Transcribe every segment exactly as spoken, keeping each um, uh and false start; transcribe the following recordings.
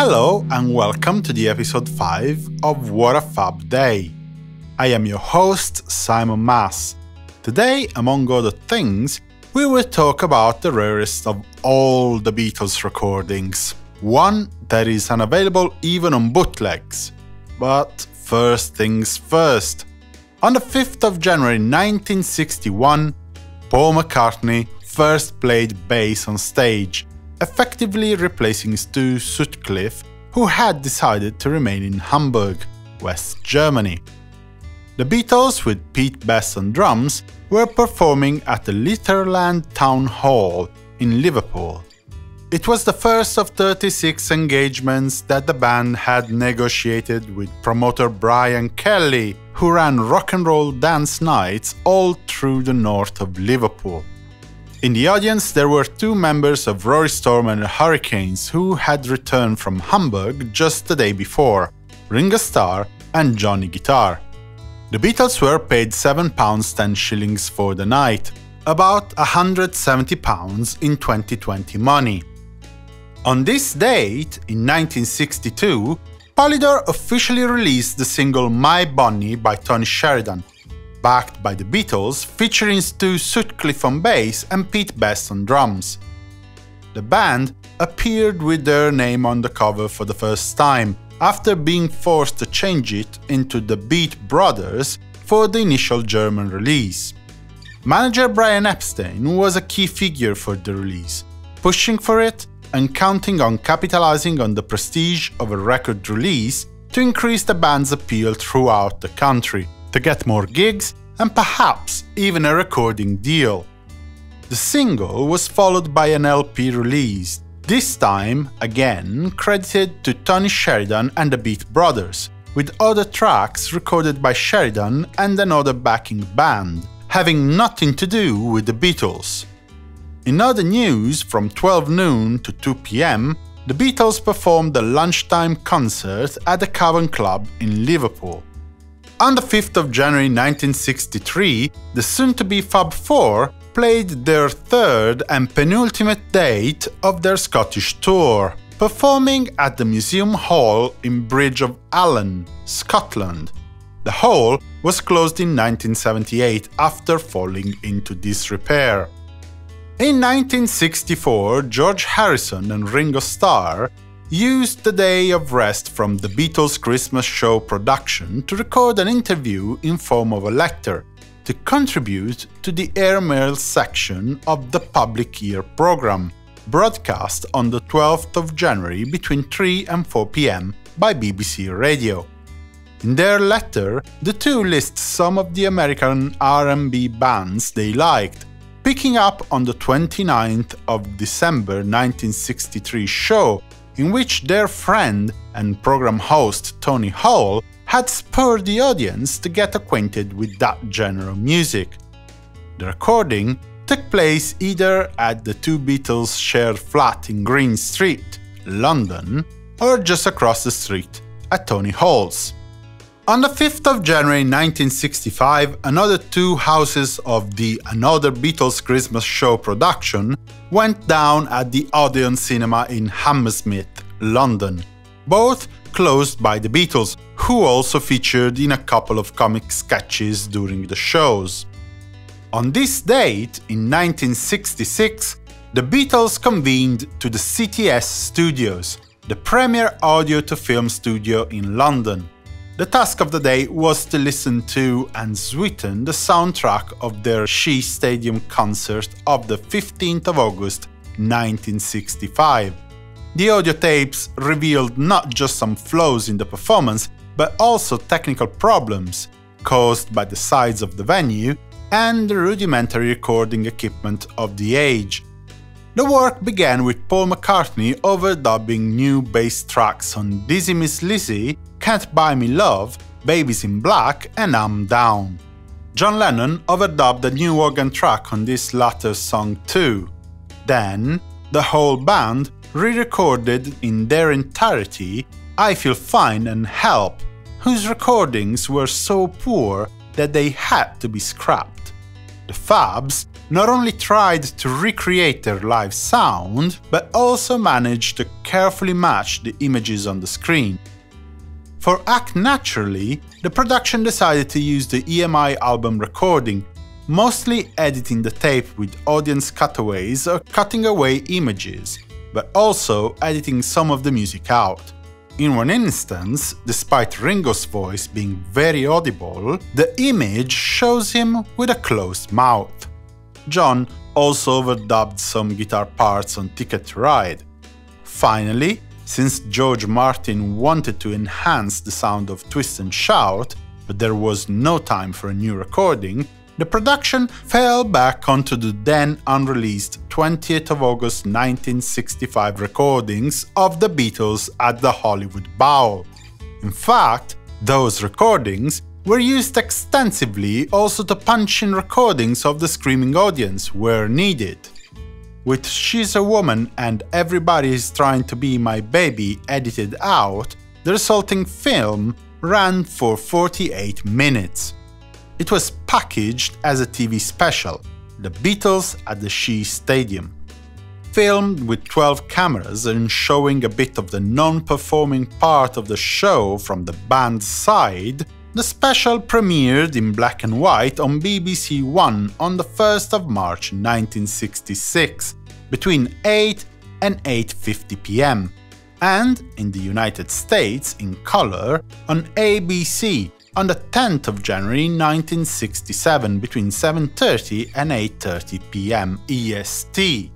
Hello and welcome to the episode five of What a Fab Day. I am your host, Simon Mas. Today, among other things, we will talk about the rarest of all the Beatles recordings, one that is unavailable even on bootlegs. But first things first. On the fifth of January nineteen sixty-one, Paul McCartney first played bass on stage, effectively replacing Stu Sutcliffe, who had decided to remain in Hamburg, West Germany. The Beatles, with Pete Best on drums, were performing at the Litherland Town Hall in Liverpool. It was the first of thirty-six engagements that the band had negotiated with promoter Brian Kelly, who ran rock and roll dance nights all through the north of Liverpool. In the audience, there were two members of Rory Storm and the Hurricanes who had returned from Hamburg just the day before, Ringo Starr and Johnny Guitar. The Beatles were paid seven pounds ten shillings for the night, about one hundred seventy pounds in twenty twenty money. On this date, in nineteen sixty-two, Polydor officially released the single My Bonnie by Tony Sheridan, backed by the Beatles, featuring Stu Sutcliffe on bass and Pete Best on drums. The band appeared with their name on the cover for the first time, after being forced to change it into the Beat Brothers for the initial German release. Manager Brian Epstein was a key figure for the release, pushing for it and counting on capitalizing on the prestige of a record release to increase the band's appeal throughout the country, to get more gigs and perhaps even a recording deal. The single was followed by an L P release, this time, again, credited to Tony Sheridan and the Beat Brothers, with other tracks recorded by Sheridan and another backing band, having nothing to do with the Beatles. In other news, from twelve noon to two p m, the Beatles performed a lunchtime concert at the Cavern Club in Liverpool. On the fifth of January nineteen sixty-three, the soon-to-be Fab Four played their third and penultimate date of their Scottish tour, performing at the Museum Hall in Bridge of Allan, Scotland. The hall was closed in nineteen seventy-eight after falling into disrepair. In nineteen sixty-four, George Harrison and Ringo Starr used the day of rest from the Beatles Christmas Show production to record an interview in form of a letter, to contribute to the airmail section of the Public Ear program, broadcast on the twelfth of January between three and four p m by B B C Radio. In their letter, the two list some of the American R and B bands they liked, picking up on the twenty-ninth of December nineteen sixty-three show, in which their friend and program host Tony Hall had spurred the audience to get acquainted with that genre of music. The recording took place either at the two Beatles shared flat in Green Street, London, or just across the street at Tony Hall's. On the fifth of January nineteen sixty-five, another two houses of the Another Beatles Christmas Show production went down at the Odeon Cinema in Hammersmith, London, both closed by the Beatles, who also featured in a couple of comic sketches during the shows. On this date, in nineteen sixty-six, the Beatles convened to the C T S Studios, the premier audio-to-film studio in London. The task of the day was to listen to and sweeten the soundtrack of their Shea Stadium concert of the fifteenth of August nineteen sixty-five. The audio tapes revealed not just some flaws in the performance, but also technical problems caused by the size of the venue and the rudimentary recording equipment of the age. The work began with Paul McCartney overdubbing new bass tracks on Dizzy Miss Lizzy, Can't Buy Me Love, Babies in Black and I'm Down. John Lennon overdubbed a new organ track on this latter song too. Then, the whole band re-recorded in their entirety I Feel Fine and Help, whose recordings were so poor that they had to be scrapped. The Fabs not only tried to recreate their live sound, but also managed to carefully match the images on the screen. For Act Naturally, the production decided to use the E M I album recording, mostly editing the tape with audience cutaways or cutting away images, but also editing some of the music out. In one instance, despite Ringo's voice being very audible, the image shows him with a closed mouth. John also overdubbed some guitar parts on Ticket to Ride. Finally, since George Martin wanted to enhance the sound of Twist and Shout, but there was no time for a new recording, the production fell back onto the then unreleased twentieth of August nineteen sixty-five recordings of the Beatles at the Hollywood Bowl. In fact, those recordings were used extensively also to punch in recordings of the screaming audience where needed. With She's a Woman and Everybody's Trying to Be My Baby edited out, the resulting film ran for forty-eight minutes. It was packaged as a T V special, The Beatles at the Shea Stadium. Filmed with twelve cameras and showing a bit of the non-performing part of the show from the band's side, the special premiered in black and white on B B C One on the first of March nineteen sixty-six, between eight and eight fifty p m, and in the United States in color on A B C on the tenth of January nineteen sixty-seven between seven thirty and eight thirty p m E S T.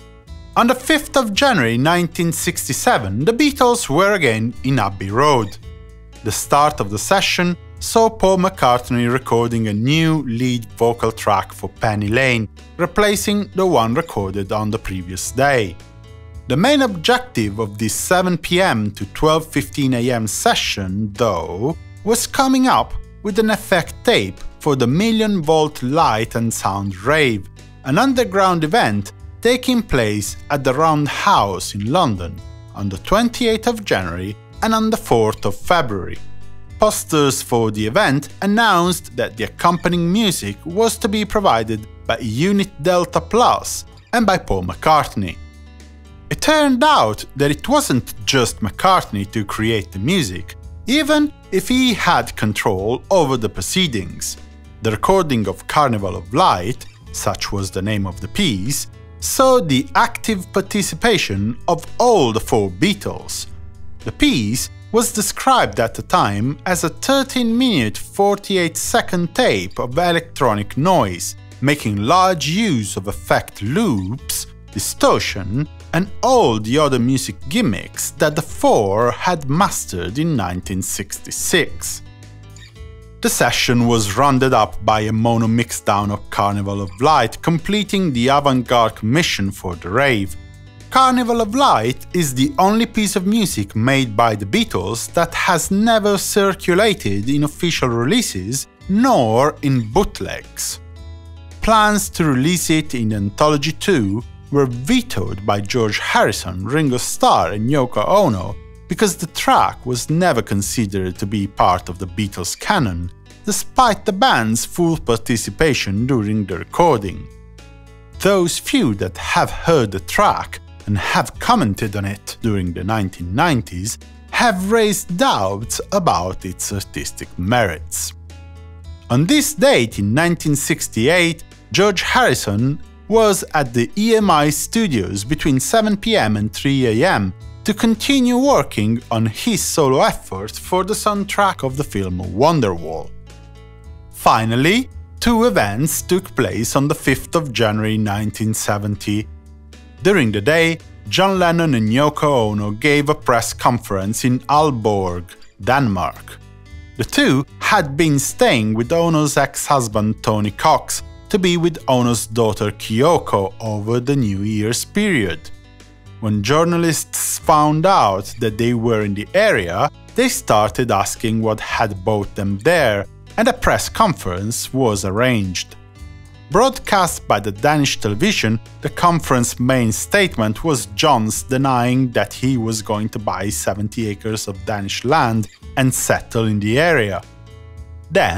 On the fifth of January nineteen sixty-seven, the Beatles were again in Abbey Road. The start of the session saw Paul McCartney recording a new lead vocal track for Penny Lane, replacing the one recorded on the previous day. The main objective of this seven p m to twelve fifteen a m session, though, was coming up with an effect tape for the Million Volt Light and Sound Rave, an underground event taking place at the Roundhouse in London on the twenty-eighth of January and on the fourth of February. Posters for the event announced that the accompanying music was to be provided by Unit Delta Plus and by Paul McCartney. It turned out that it wasn't just McCartney to create the music, even if he had control over the proceedings. The recording of Carnival of Light, such was the name of the piece, saw the active participation of all the four Beatles. The piece was described at the time as a thirteen minute forty-eight second tape of electronic noise, making large use of effect loops, distortion, and all the other music gimmicks that the four had mastered in nineteen sixty-six. The session was rounded up by a mono mixdown of Carnival of Light, completing the avant-garde commission for the rave. Carnival of Light is the only piece of music made by the Beatles that has never circulated in official releases, nor in bootlegs. Plans to release it in Anthology two were vetoed by George Harrison, Ringo Starr and Yoko Ono because the track was never considered to be part of the Beatles canon, despite the band's full participation during the recording. Those few that have heard the track and have commented on it during the nineteen nineties have raised doubts about its artistic merits. On this date in nineteen sixty-eight, George Harrison was at the E M I studios between seven p m and three a m to continue working on his solo effort for the soundtrack of the film Wonderwall. Finally, two events took place on the fifth of January nineteen seventy. During the day, John Lennon and Yoko Ono gave a press conference in Aalborg, Denmark. The two had been staying with Ono's ex-husband Tony Cox to be with Ono's daughter Kyoko over the New Year's period. When journalists found out that they were in the area, they started asking what had brought them there, and a press conference was arranged. Broadcast by the Danish television, the conference's main statement was John's denying that he was going to buy seventy acres of Danish land and settle in the area. Then,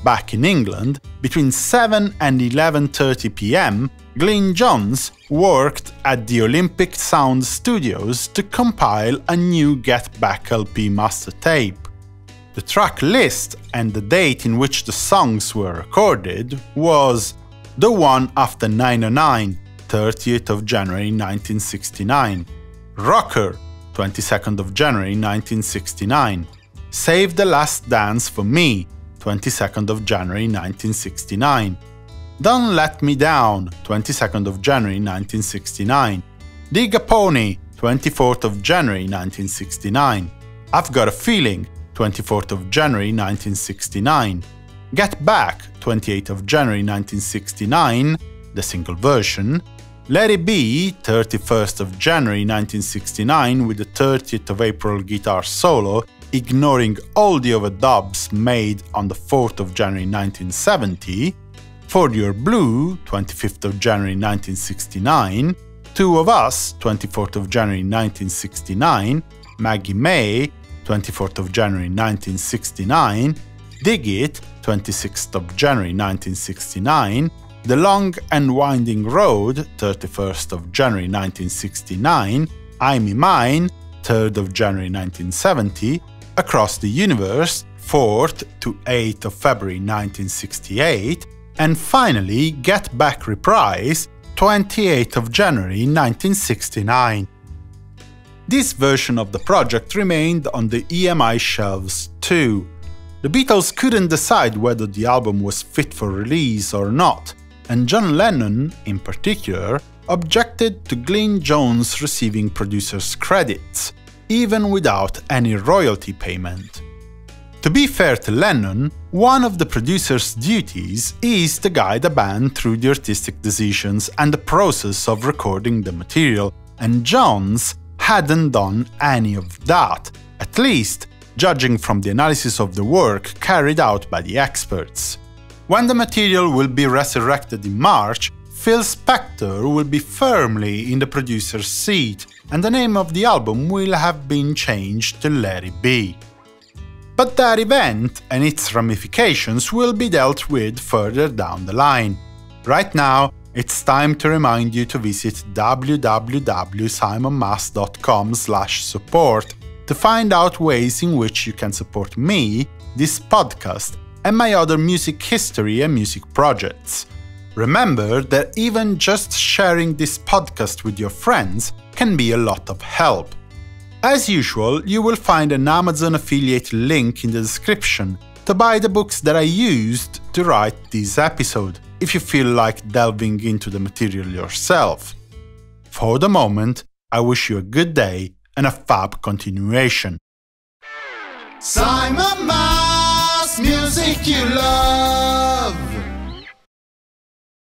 back in England, between seven and eleven thirty p m, Glyn Johns worked at the Olympic Sound Studios to compile a new Get Back L P master tape. The track list and the date in which the songs were recorded was the one after nine oh nine, thirtieth of January nineteen sixty-nine, Rocker, twenty-second of January nineteen sixty-nine, Save the Last Dance for Me, twenty-second of January nineteen sixty-nine, Don't Let Me Down, twenty-second of January nineteen sixty-nine, Dig a Pony, twenty-fourth of January nineteen sixty-nine, I've Got a Feeling, twenty-fourth of January nineteen sixty-nine, Get Back, twenty-eighth of January nineteen sixty-nine, the single version, Let It Be, thirty-first of January nineteen sixty-nine with the thirtieth of April guitar solo, ignoring all the overdubs made on the fourth of January nineteen seventy, For Your Blue, twenty-fifth of January nineteen sixty-nine, Two of Us, twenty-fourth of January nineteen sixty-nine, Maggie May, twenty-fourth of January nineteen sixty-nine, Dig It, twenty-sixth of January nineteen sixty-nine, The Long and Winding Road, thirty-first of January nineteen sixty-nine, I'm in Mine, third of January nineteen seventy, Across the Universe, fourth to eighth of February nineteen sixty-eight, and finally Get Back Reprise, twenty-eighth of January nineteen sixty-nine. This version of the project remained on the E M I shelves too. The Beatles couldn't decide whether the album was fit for release or not, and John Lennon, in particular, objected to Glyn Johns receiving producer's credits, even without any royalty payment. To be fair to Lennon, one of the producer's duties is to guide the band through the artistic decisions and the process of recording the material, and Johns hadn't done any of that, at least judging from the analysis of the work carried out by the experts. When the material will be resurrected in March, Phil Spector will be firmly in the producer's seat, and the name of the album will have been changed to Let It Be. But that event and its ramifications will be dealt with further down the line. Right now, it's time to remind you to visit w w w dot simon mas dot com slash support to find out ways in which you can support me, this podcast, and my other music history and music projects. Remember that even just sharing this podcast with your friends can be a lot of help. As usual, you will find an Amazon affiliate link in the description to buy the books that I used to write this episode, if you feel like delving into the material yourself. For the moment, I wish you a good day and a fab continuation. Simon Mas, music you love.